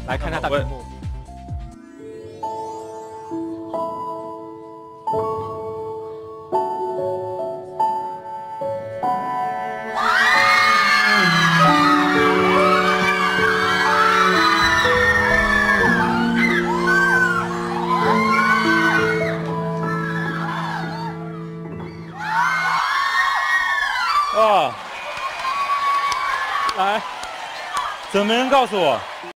来看一下大屏幕。来，怎么没人告诉我？